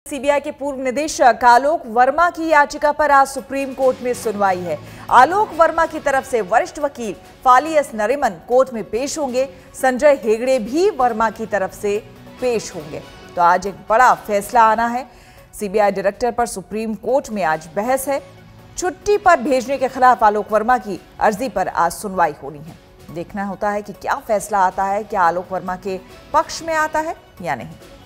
CBI के पूर्व निदेशक आलोक वर्मा की याचिका पर आज सुप्रीम कोर्ट में सुनवाई है। आलोक वर्मा की तरफ से वरिष्ठ वकील फाली एस नरिमन कोर्ट में पेश होंगे। संजय हेगड़े भी वर्मा की तरफ से पेश होंगे। तो आज एक बड़ा फैसला आना है। सीबीआई डायरेक्टर पर सुप्रीम कोर्ट में आज बहस है। छुट्टी पर भेजने के खिलाफ आलोक वर्मा की अर्जी पर आज सुनवाई होनी है। देखना होता है कि क्या फैसला आता है, क्या आलोक वर्मा के पक्ष में आता है या नहीं।